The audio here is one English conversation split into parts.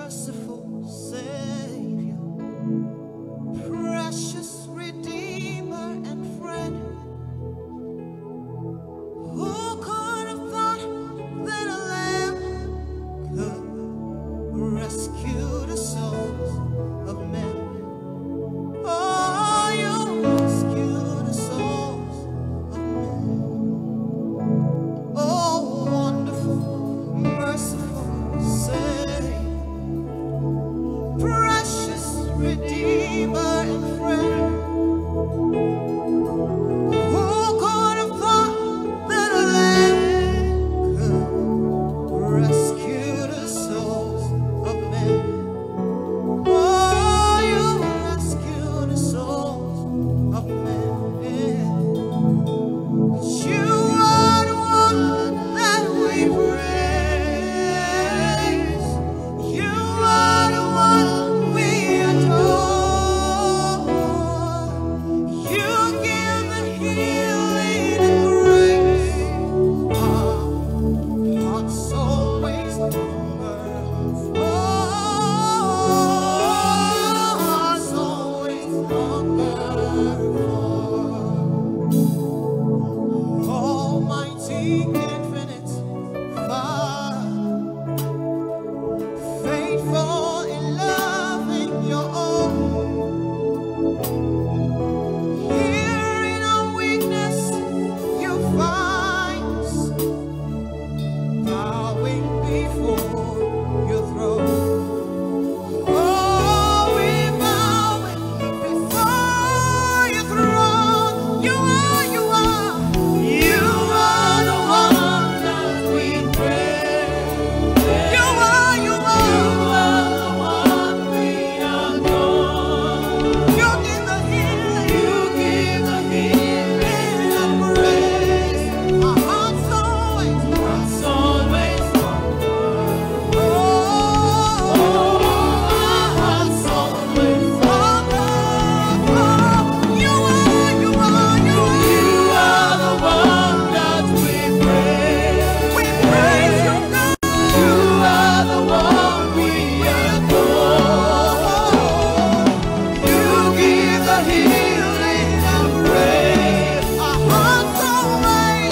merciful Savior, precious Redeemer and friend. Who could have thought that a lamb could rescue the souls of men? Oh, you rescue the souls of men. Oh, wonderful, merciful Savior, precious Redeemer and friend. Who could have thought that a lamb could rescue the souls of men? Oh, you rescue the souls of men. You are the one that we praise. You are the one we adore. You give the healing and grace. Our hearts always hunger for. Hearts always hunger for. Almighty, infinite Father, faithful in loving your own. Here in our weakness, you find us, bowing before your throne. Oh, we bow before your throne. You are the one that we praise. You are the one we adore. You give the healing and grace. Our hearts always hunger. Oh, our hearts always hunger for. You are the one that we praise. We praise you, God. You are the one we adore. You give the healing and grace. Our hearts always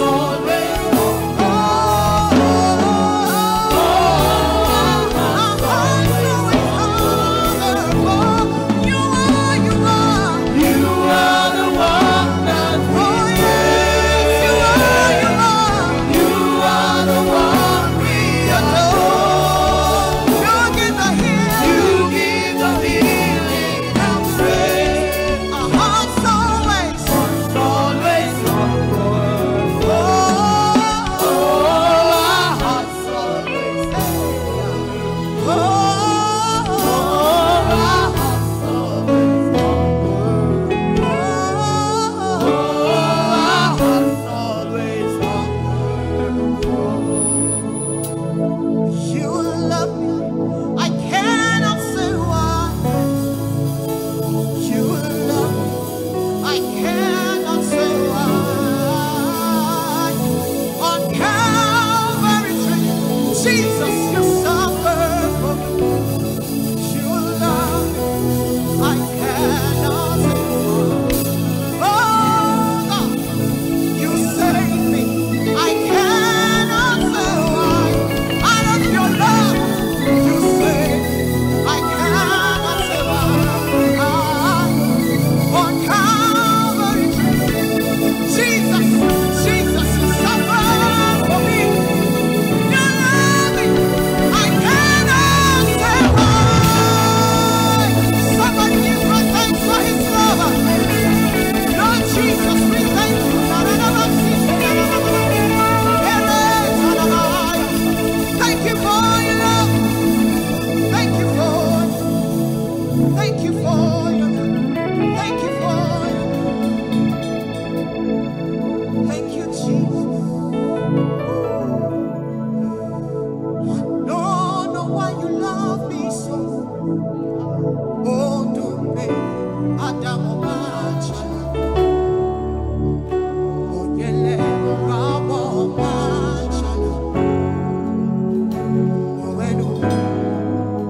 you love me. I cannot say why. You love me. I cannot say why. On Calvary tree, Jesus, you suffered for me. You love me. I cannot say why. Oh God, you saved me. I cannot say why. Out of your love, you saved me. I cannot say why. On Calvary tree, Jesus, you suffered for me. You love me. I cannot say why. Somebody give God thanks for His love. Lord Jesus, we thank you. Thank you for your love. Thank you for your love. Thank you for your love. Thank you, Jesus. Don't know why you love me so. Oh, do me, Adamo Mancha. Oh, yele, Rabo Mancha. Oh,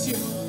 you.